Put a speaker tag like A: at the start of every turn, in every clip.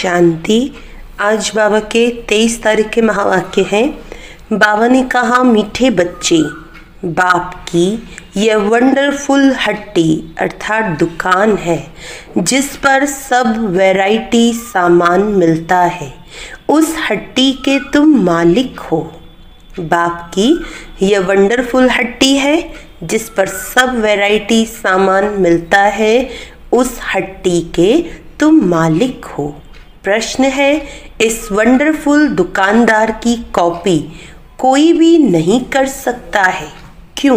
A: शांति। आज बाबा के 23 तारीख के महावाक्य हैं। बाबा ने कहा, मीठे बच्चे, बाप की यह वंडरफुल हट्टी अर्थात दुकान है जिस पर सब वैरायटी सामान मिलता है। उस हट्टी के तुम मालिक हो। बाप की यह वंडरफुल हट्टी है जिस पर सब वैरायटी सामान मिलता है। उस हट्टी के तुम मालिक हो। प्रश्न है, इस वंडरफुल दुकानदार की कॉपी कोई भी नहीं कर सकता है, क्यों?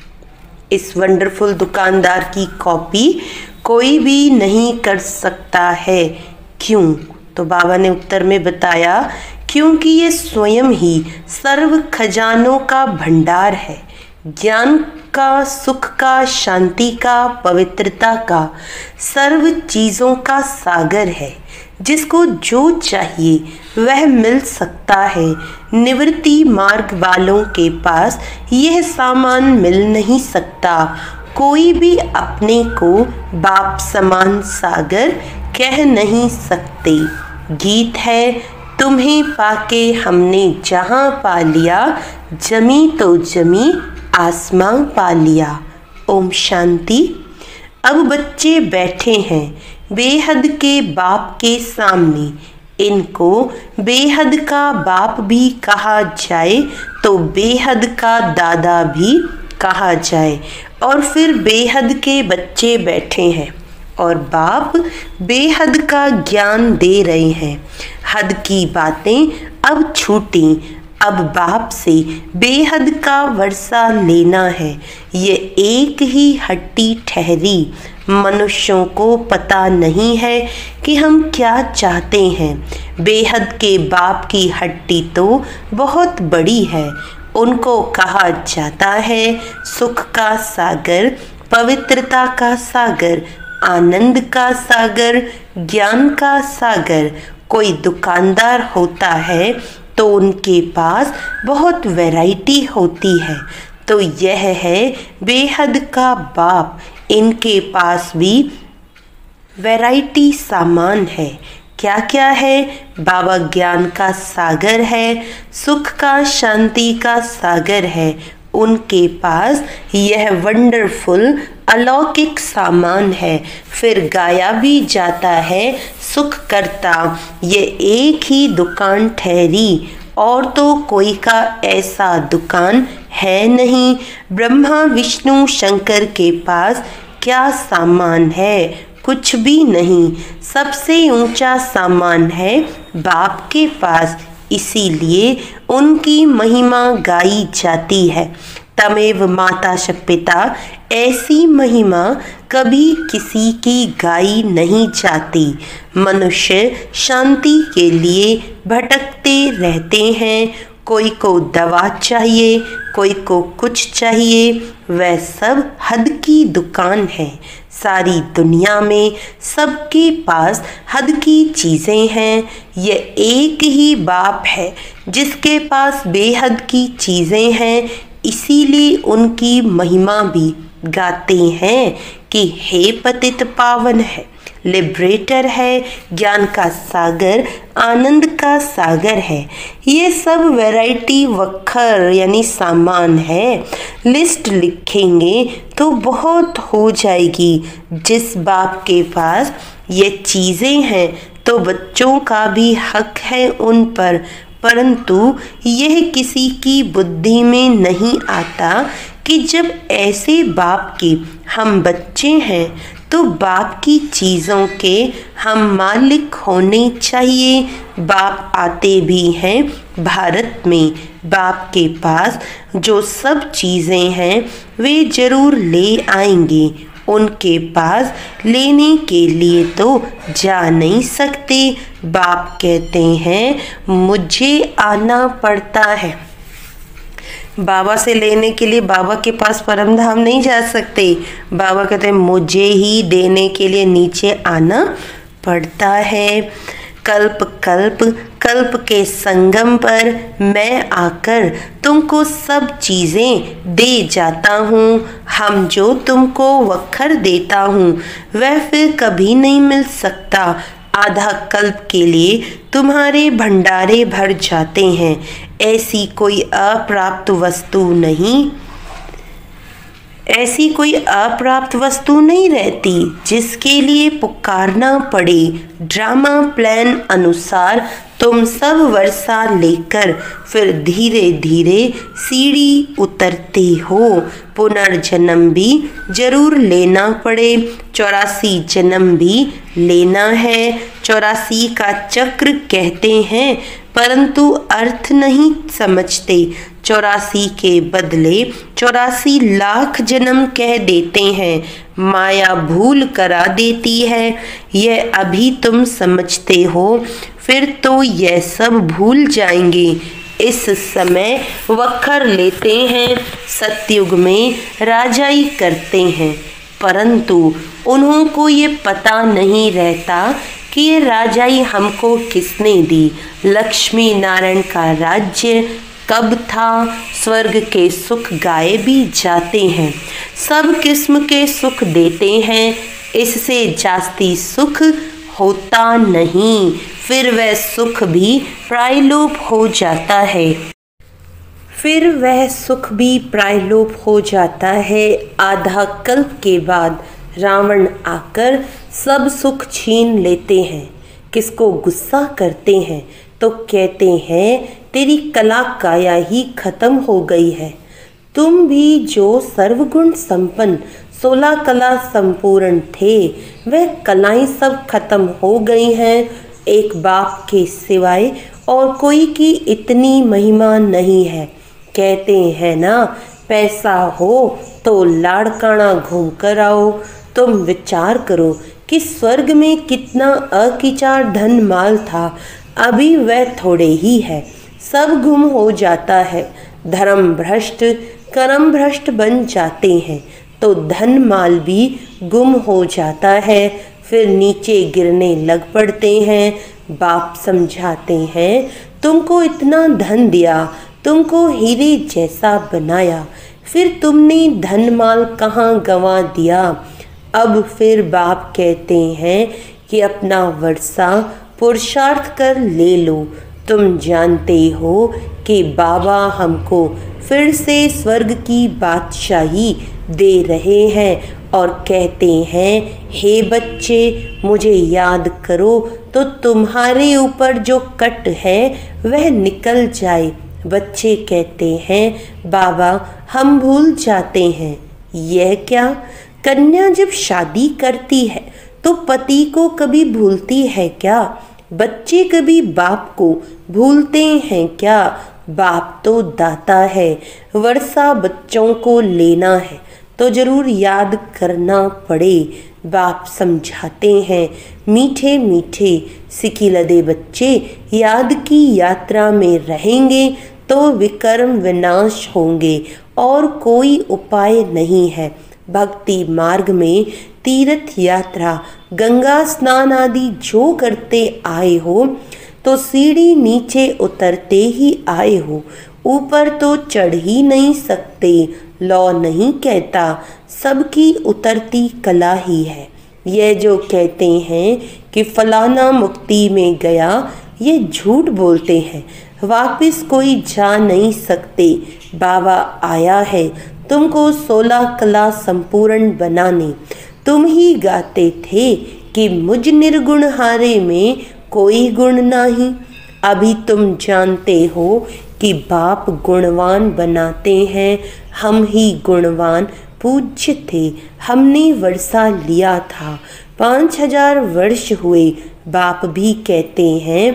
A: इस वंडरफुल दुकानदार की कॉपी कोई भी नहीं कर सकता है, क्यों? तो बाबा ने उत्तर में बताया, क्योंकि ये स्वयं ही सर्व खजानों का भंडार है, ज्ञान का, सुख का, शांति का, पवित्रता का, सर्व चीज़ों का सागर है। जिसको जो चाहिए वह मिल सकता है। निवृत्ति मार्ग वालों के पास यह सामान मिल नहीं सकता। कोई भी अपने को बाप समान सागर कह नहीं सकते। गीत है, तुम्हें पाके हमने जहाँ पा लिया, जमी तो जमी आसमां पा लिया। ओम शांति। अब बच्चे बैठे हैं बेहद के बाप के सामने। इनको बेहद का बाप भी कहा जाए तो बेहद का दादा भी कहा जाए। और फिर बेहद के बच्चे बैठे हैं और बाप बेहद का ज्ञान दे रहे हैं। हद की बातें अब छूटी। अब बाप से बेहद का वर्षा लेना है। ये एक ही हट्टी ठहरी। मनुष्यों को पता नहीं है कि हम क्या चाहते हैं। बेहद के बाप की हट्टी तो बहुत बड़ी है। उनको कहा जाता है सुख का सागर, पवित्रता का सागर, आनंद का सागर, ज्ञान का सागर। कोई दुकानदार होता है तो उनके पास बहुत वैरायटी होती है। तो यह है बेहद का बाप। इनके पास भी वैरायटी सामान है। क्या क्या है? बाबा ज्ञान का सागर है, सुख का, शांति का सागर है। उनके पास यह वंडरफुल अलौकिक सामान है। फिर गाया भी जाता है सुख करता। ये एक ही दुकान ठहरी और तो कोई का ऐसा दुकान है नहीं। ब्रह्मा विष्णु शंकर के पास क्या सामान है? कुछ भी नहीं। सबसे ऊंचा सामान है बाप के पास। इसीलिए उनकी महिमा गाई जाती है। तमेव माता पिता, ऐसी महिमा कभी किसी की गाई नहीं जाती। मनुष्य शांति के लिए भटकते रहते हैं। कोई को दवा चाहिए, कोई को कुछ चाहिए। वह सब हद की दुकान है। सारी दुनिया में सबके पास हद की चीज़ें हैं। ये एक ही बाप है जिसके पास बेहद की चीज़ें हैं। इसीलिए उनकी महिमा भी गाते हैं कि हे पतित पावन है, लिबरेटर है, ज्ञान का सागर, आनंद का सागर है। ये सब वैरायटी वक्खर यानी सामान है। लिस्ट लिखेंगे तो बहुत हो जाएगी। जिस बाप के पास ये चीज़ें हैं तो बच्चों का भी हक है उन पर। परंतु यह किसी की बुद्धि में नहीं आता कि जब ऐसे बाप के हम बच्चे हैं तो बाप की चीज़ों के हम मालिक होने चाहिए। बाप आते भी हैं भारत में। बाप के पास जो सब चीज़ें हैं वे जरूर ले आएंगे। उनके पास लेने के लिए तो जा नहीं सकते। बाप कहते हैं मुझे आना पड़ता है। बाबा से लेने के लिए बाबा के पास परम धाम नहीं जा सकते। बाबा कहते हैं मुझे ही देने के लिए नीचे आना पड़ता है। कल्प कल्प कल्प के संगम पर मैं आकर तुमको सब चीज़ें दे जाता हूँ। हम जो तुमको वक्खर देता हूँ वह फिर कभी नहीं मिल सकता। आधा कल्प के लिए तुम्हारे भंडारे भर जाते हैं। ऐसी कोई अप्राप्त वस्तु नहीं रहती जिसके लिए पुकारना पड़े। ड्रामा प्लान अनुसार तुम सब वर्षा लेकर फिर धीरे धीरे सीढ़ी उतरते हो। पुनर्जन्म भी जरूर लेना पड़े, 84 जन्म भी लेना है। 84 का चक्र कहते हैं परंतु अर्थ नहीं समझते। 84 के बदले 84 लाख जन्म कह देते हैं। माया भूल करा देती है। यह अभी तुम समझते हो, फिर तो यह सब भूल जाएंगे। इस समय वखर लेते हैं, सतयुग में राजाई करते हैं, परंतु उन्हों को ये पता नहीं रहता कि ये राजाई हमको किसने दी। लक्ष्मी नारायण का राज्य कब था। स्वर्ग के सुख गाए भी जाते हैं, सब किस्म के सुख देते हैं, इससे जास्ती सुख होता नहीं। फिर वह सुख भी प्रायलोप हो जाता है। आधा कल्प के बाद रावण आकर सब सुख छीन लेते हैं। किसको गुस्सा करते हैं तो कहते हैं तेरी कला काया ही खत्म हो गई है। तुम भी जो सर्वगुण संपन्न 16 कला संपूर्ण थे, वह कलाएं सब खत्म हो गई हैं। एक बाप के सिवाय और कोई की इतनी महिमा नहीं है। कहते हैं ना, पैसा हो तो लाड़काना घूम कर आओ। तुम विचार करो कि स्वर्ग में कितना अकिचार धन माल था, अभी वह थोड़े ही है, सब गुम हो जाता है। धर्म भ्रष्ट कर्म भ्रष्ट बन जाते हैं तो धन माल भी गुम हो जाता है, फिर नीचे गिरने लग पड़ते हैं। बाप समझाते हैं तुमको इतना धन दिया, तुमको हीरे जैसा बनाया, फिर तुमने धन माल कहाँ गंवा दिया। अब फिर बाप कहते हैं कि अपना वर्षा पुरुषार्थ कर ले लो। तुम जानते हो कि बाबा हमको फिर से स्वर्ग की बादशाही दे रहे हैं और कहते हैं हे बच्चे, मुझे याद करो तो तुम्हारे ऊपर जो कट है वह निकल जाए। बच्चे कहते हैं बाबा हम भूल जाते हैं। यह क्या, कन्या जब शादी करती है तो पति को कभी भूलती है क्या? बच्चे कभी बाप को भूलते हैं क्या? बाप तो दाता है। वर्षा बच्चों को लेना है तो जरूर याद करना पड़े। बाप समझाते हैं मीठे मीठे सिकिलदे बच्चे, याद की यात्रा में रहेंगे तो विकर्म विनाश होंगे और कोई उपाय नहीं है। भक्ति मार्ग में तीर्थ यात्रा, गंगा स्नान आदि जो करते आए हो तो सीढ़ी नीचे उतरते ही आए हो, ऊपर तो चढ़ ही नहीं सकते। लौ नहीं कहता, सबकी उतरती कला ही है। यह जो कहते हैं कि फलाना मुक्ति में गया, ये झूठ बोलते हैं। वापिस कोई जा नहीं सकते। बाबा आया है तुमको 16 कला संपूर्ण बनाने। तुम ही गाते थे कि मुझ निर्गुण हारे में कोई गुण नहीं। अभी तुम जानते हो कि बाप गुणवान बनाते हैं। हम ही गुणवान पूज्य थे, हमने वर्षा लिया था। 5000 वर्ष हुए। बाप भी कहते हैं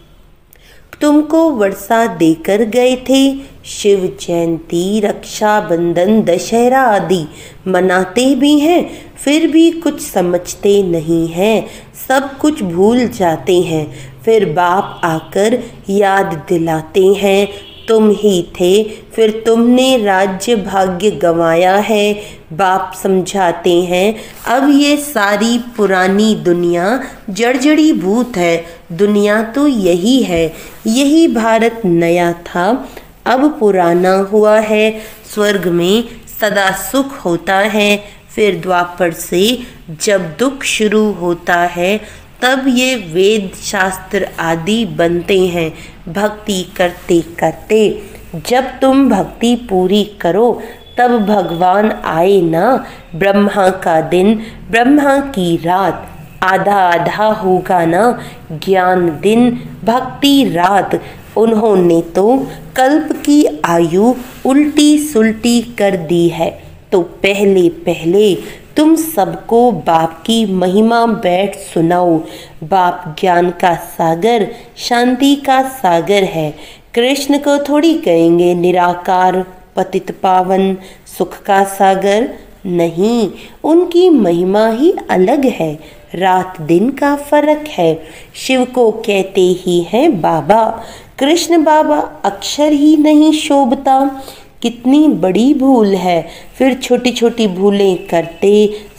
A: तुमको वर्षा देकर गए थे। शिव जयंती, रक्षाबंधन, दशहरा आदि मनाते भी हैं, फिर भी कुछ समझते नहीं हैं, सब कुछ भूल जाते हैं। फिर बाप आकर याद दिलाते हैं तुम ही थे, फिर तुमने राज्य भाग्य गंवाया है। बाप समझाते हैं अब ये सारी पुरानी दुनिया जड़जड़ी भूत है। दुनिया तो यही है, यही भारत नया था, अब पुराना हुआ है। स्वर्ग में सदा सुख होता है, फिर द्वापर से जब दुख शुरू होता है तब ये वेद शास्त्र आदि बनते हैं भक्ति करते करते। जब तुम भक्ति पूरी करो तब भगवान आए ना। ब्रह्मा का दिन ब्रह्मा की रात, आधा आधा होगा ना ज्ञान दिन भक्ति रात। उन्होंने तो कल्प की आयु उल्टी सुल्टी कर दी है। तो पहले पहले तुम सबको बाप की महिमा बैठ सुनाओ। बाप ज्ञान का सागर शांति का सागर है। कृष्ण को थोड़ी कहेंगे निराकार पतित पावन सुख का सागर, नहीं, उनकी महिमा ही अलग है। रात दिन का फर्क है। शिव को कहते ही हैं बाबा, कृष्ण बाबा अक्षर ही नहीं शोभता। कितनी बड़ी भूल है। फिर छोटी छोटी भूलें करते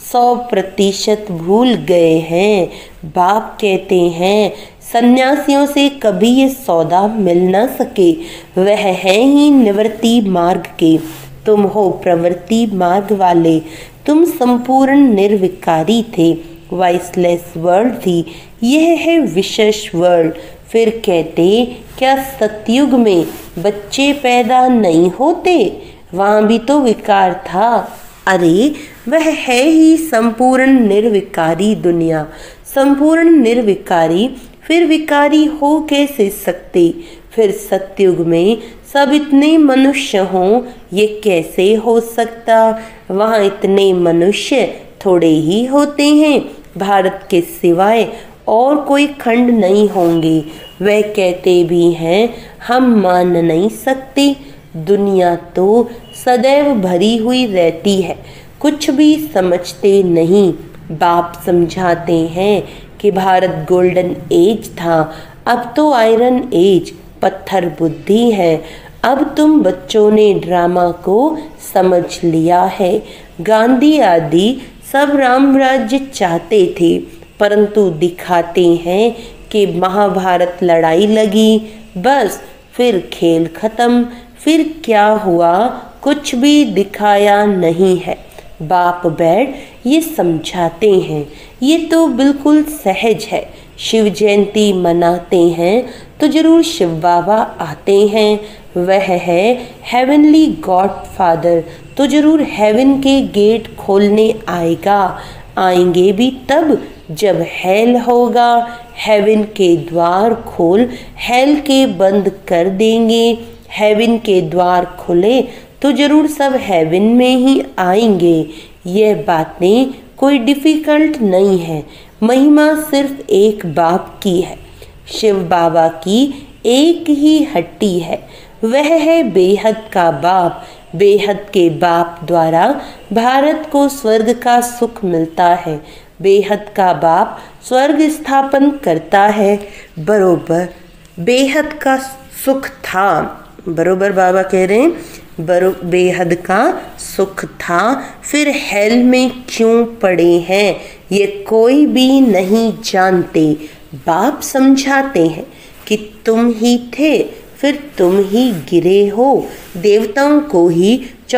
A: 100% भूल गए हैं। बाप कहते हैं सन्यासियों से कभी ये सौदा मिल न सके। वह है ही निवृत्ति मार्ग के, तुम हो प्रवृत्ति मार्ग वाले। तुम संपूर्ण निर्विकारी थे। वॉइसलेस वर्ल्ड थी, यह है विशेष वर्ल्ड। फिर कहते क्या सतयुग में बच्चे पैदा नहीं होते? वहाँ भी तो विकार था। अरे वह है ही संपूर्ण निर्विकारी दुनिया। संपूर्ण निर्विकारी फिर विकारी हो कैसे सकते? फिर सतयुग में सब इतने मनुष्य हों, ये कैसे हो सकता? वहाँ इतने मनुष्य थोड़े ही होते हैं। भारत के सिवाय और कोई खंड नहीं होंगे। वह कहते भी हैं हम मान नहीं सकते। दुनिया तो सदैव भरी हुई रहती है, कुछ भी समझते नहीं। बाप समझाते हैं कि भारत गोल्डन एज था, अब तो आयरन एज, पत्थर बुद्धि है। अब तुम बच्चों ने ड्रामा को समझ लिया है। गांधी आदि सब राम राज्य चाहते थे, परंतु दिखाते हैं कि महाभारत लड़ाई लगी, बस फिर खेल खत्म। फिर क्या हुआ? कुछ भी दिखाया नहीं है। बाप बैठ ये समझाते हैं, ये तो बिल्कुल सहज है। शिव जयंती मनाते हैं तो जरूर शिव बाबा आते हैं। वह है हेवनली गॉड फादर, तो जरूर हेवन के गेट खोलने आएगा। आएंगे भी तब जब हेल होगा। हेवन के द्वार खोल हेल के बंद कर देंगे। हेवन के द्वार खुले तो जरूर सब हेवन में ही आएंगे। यह बातें कोई डिफिकल्ट नहीं है। महिमा सिर्फ एक बाप की है। शिव बाबा की एक ही हट्टी है, वह है बेहद का बाप। बेहद के बाप द्वारा भारत को स्वर्ग का सुख मिलता है। बेहद का बाप स्वर्ग स्थापन करता है। बरोबर बेहद का सुख था, बरोबर बाबा कह रहे हैं बेहद का सुख था। फिर हेल में क्यों पड़े हैं ये कोई भी नहीं जानते। बाप समझाते हैं कि तुम ही थे, फिर तुम ही गिरे हो। देवताओं को ही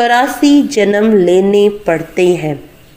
A: 84 जन्म लेने पड़ते हैं।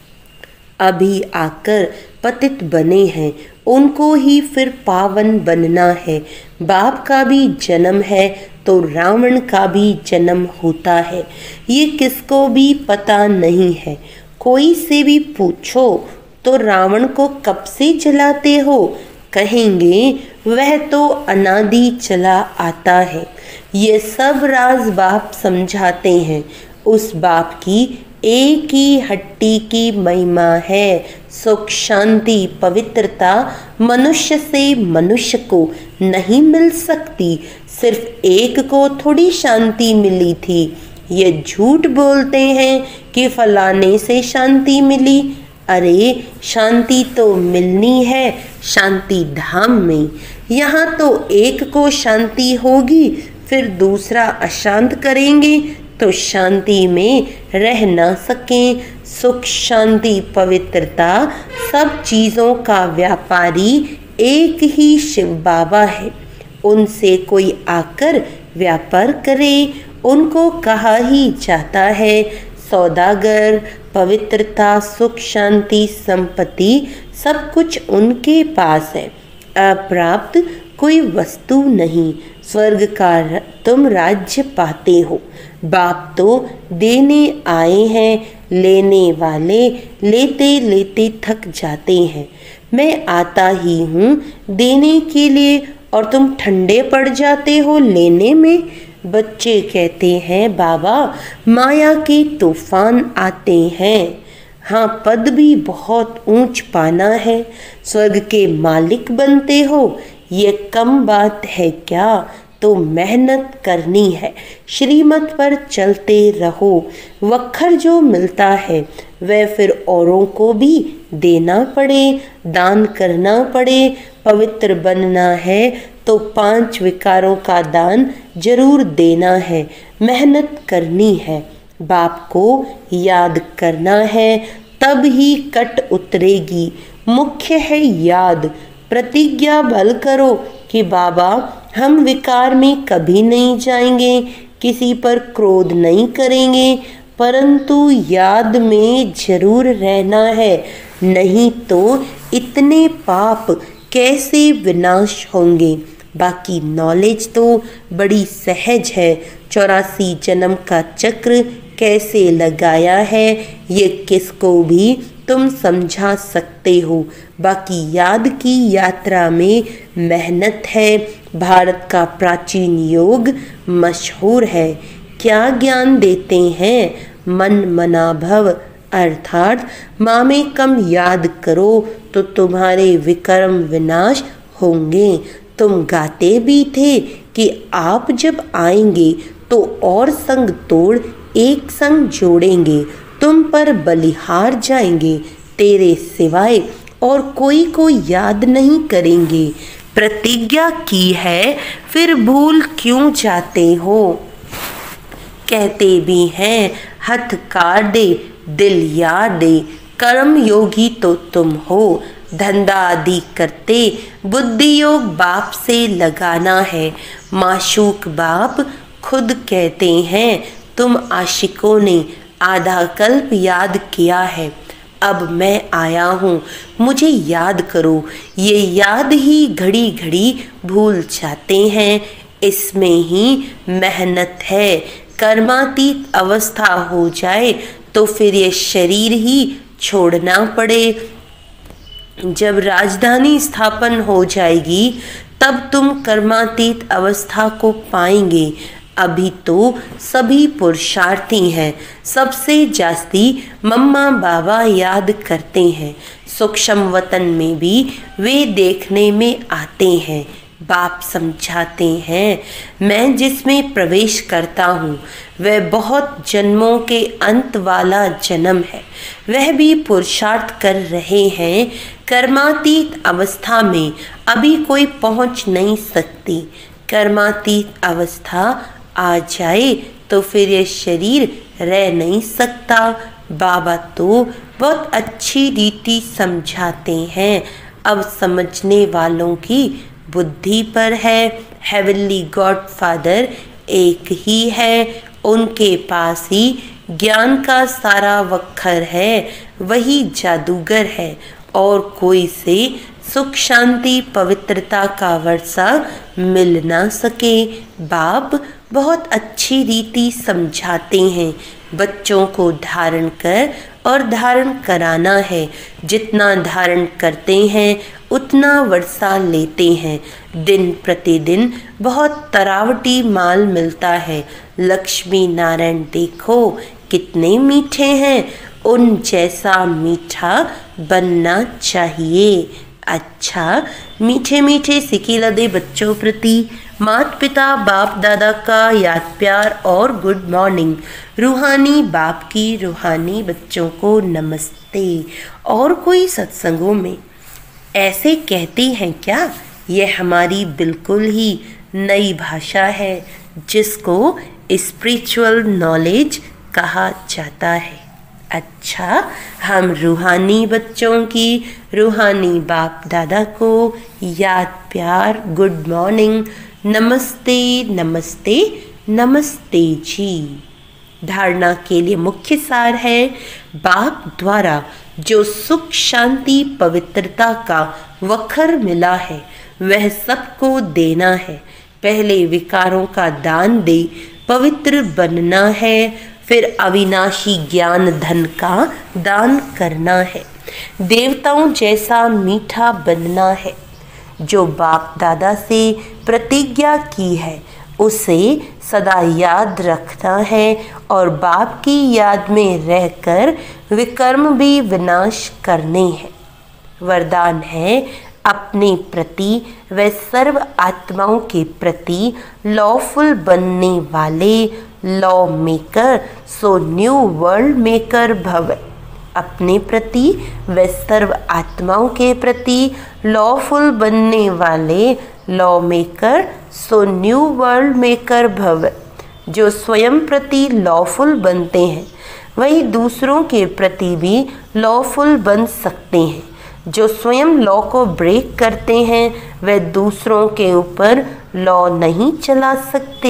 A: अभी आकर पतित बने हैं, उनको ही फिर पावन बनना है। बाप का भी जन्म है तो रावण का भी जन्म होता है, ये किसको भी पता नहीं है। कोई से भी पूछो तो रावण को कब से जलाते हो, कहेंगे वह तो अनादि चला आता है। ये सब राज बाप समझाते हैं। उस बाप की एक ही हट्टी की महिमा है। सुख शांति पवित्रता मनुष्य से मनुष्य को नहीं मिल सकती। सिर्फ एक को थोड़ी शांति मिली थी। ये झूठ बोलते हैं कि फलाने से शांति मिली। अरे शांति तो मिलनी है शांति धाम में। यहाँ तो एक को शांति होगी, फिर दूसरा अशांत करेंगे तो शांति में रह ना सकें। सुख शांति पवित्रता सब चीज़ों का व्यापारी एक ही शिव बाबा है। उनसे कोई आकर व्यापार करे, उनको कहा ही जाता है सौदागर। पवित्रता सुख शांति संपत्ति सब कुछ उनके पास है। अप्राप्त कोई वस्तु नहीं, स्वर्ग का तुम राज्य पाते हो। बाप तो देने आए हैं, लेने वाले लेते लेते थक जाते हैं। मैं आता ही हूँ देने के लिए और तुम ठंडे पड़ जाते हो लेने में। बच्चे कहते हैं बाबा माया के तूफान आते हैं। हाँ, पद भी बहुत ऊंच पाना है, स्वर्ग के मालिक बनते हो, ये कम बात है क्या? तो मेहनत करनी है, श्रीमत पर चलते रहो। वक्खर जो मिलता है वह फिर औरों को भी देना पड़े, दान करना पड़े। पवित्र बनना है तो 5 विकारों का दान जरूर देना है, मेहनत करनी है, बाप को याद करना है, तब ही कट उतरेगी। मुख्य है याद। प्रतिज्ञा बल करो कि बाबा हम विकार में कभी नहीं जाएंगे, किसी पर क्रोध नहीं करेंगे, परंतु याद में जरूर रहना है, नहीं तो इतने पाप कैसे विनाश होंगे। बाकी नॉलेज तो बड़ी सहज है, 84 जन्म का चक्र कैसे लगाया है ये किसको भी तुम समझा सकते हो। बाकी याद की यात्रा में मेहनत है। भारत का प्राचीन योग मशहूर है। क्या ज्ञान देते हैं? मन मना भव, अर्थात मामे कम याद करो तो तुम्हारे विकर्म विनाश होंगे। तुम गाते भी थे कि आप जब आएंगे तो और संग तोड़ एक संग जोड़ेंगे, तुम पर बलिहार जाएंगे, तेरे सिवाय और कोई को याद नहीं करेंगे। प्रतिज्ञा की है फिर भूल क्यों जाते हो? कहते भी हैं हथ काट दे दिल याद दे, कर्म योगी तो तुम हो। धंधा आदि करते बुद्धि योग बाप से लगाना है। माशूक बाप खुद कहते हैं तुम आशिकों ने आधा कल्प याद किया है, अब मैं आया हूँ मुझे याद करो। ये याद ही घड़ी घड़ी भूल जाते हैं, इसमें ही मेहनत है। कर्मातीत अवस्था हो जाए तो फिर ये शरीर ही छोड़ना पड़े। जब राजधानी स्थापन हो जाएगी तब तुम कर्मातीत अवस्था को पाएंगे। अभी तो सभी पुरुषार्थी हैं, सबसे जास्ती मम्मा बाबा याद करते हैं। सूक्ष्म वतन में भी वे देखने में आते हैं। बाप समझाते हैं मैं जिसमें प्रवेश करता हूँ वह बहुत जन्मों के अंत वाला जन्म है। वह भी पुरुषार्थ कर रहे हैं। कर्मातीत अवस्था में अभी कोई पहुँच नहीं सकती। कर्मातीत अवस्था आ जाए तो फिर ये शरीर रह नहीं सकता। बाबा तो बहुत अच्छी रीति समझाते हैं, अब समझने वालों की बुद्धि पर है। हेवनली गॉड फादर एक ही है, उनके पास ही ज्ञान का सारा वक्खर है, वही जादूगर है और कोई से सुख शांति पवित्रता का वर्षा मिल ना सके। बाप बहुत अच्छी रीति समझाते हैं, बच्चों को धारण कर और धारण कराना है। जितना धारण करते हैं उतना वर्षा लेते हैं। दिन प्रतिदिन बहुत तरावटी माल मिलता है। लक्ष्मी नारायण देखो कितने मीठे हैं, उन जैसा मीठा बनना चाहिए। अच्छा, मीठे मीठे सिकीला दे बच्चों प्रति माता पिता बाप दादा का याद प्यार और गुड मॉर्निंग। रूहानी बाप की रूहानी बच्चों को नमस्ते। और कोई सत्संगों में ऐसे कहते हैं क्या? यह हमारी बिल्कुल ही नई भाषा है जिसको स्पिरिचुअल नॉलेज कहा जाता है। अच्छा, हम रूहानी बच्चों की रूहानी बाप दादा को याद प्यार गुड मॉर्निंग, नमस्ते नमस्ते नमस्ते जी। धारणा के लिए मुख्य सार है, बाप द्वारा जो सुख, शांति, पवित्रता का वखर मिला है वह सबको देना है। पहले विकारों का दान दे पवित्र बनना है, फिर अविनाशी ज्ञान धन का दान करना है। देवताओं जैसा मीठा बनना है। जो बाप दादा से प्रतिज्ञा की है उसे सदा याद रखना है और बाप की याद में रहकर विकर्म भी विनाश करने हैं। वरदान है, अपने प्रति व सर्व आत्माओं के प्रति लॉफुल बनने वाले law maker so new world maker भव। अपने प्रति व सर्व आत्माओं के प्रति लॉफुल बनने वाले law maker so new world maker भव। जो स्वयं प्रति लॉफुल बनते हैं वही दूसरों के प्रति भी लॉफुल बन सकते हैं। जो स्वयं लॉ को ब्रेक करते हैं वह दूसरों के ऊपर लॉ नहीं चला सकते।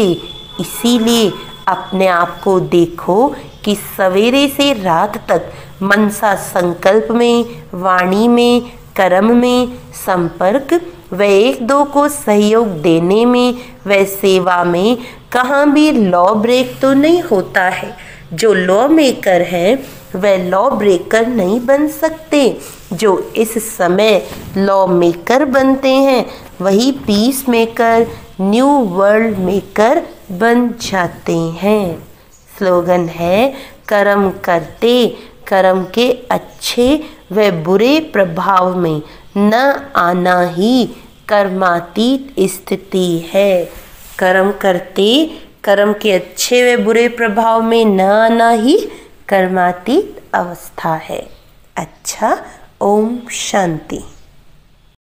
A: इसीलिए अपने आप को देखो कि सवेरे से रात तक मनसा संकल्प में, वाणी में, कर्म में, संपर्क व एक दो को सहयोग देने में व सेवा में कहाँ भी लॉ ब्रेक तो नहीं होता है। जो लॉ मेकर है वह लॉ ब्रेकर नहीं बन सकते। जो इस समय लॉ मेकर बनते हैं वही peace maker, new world maker बन जाते हैं। स्लोगन है, कर्म करते कर्म के अच्छे व बुरे प्रभाव में न आना ही कर्मातीत स्थिति है। कर्म करते कर्म के अच्छे व बुरे प्रभाव में न आना ही कर्मातीत अवस्था है। अच्छा, ओम शांति।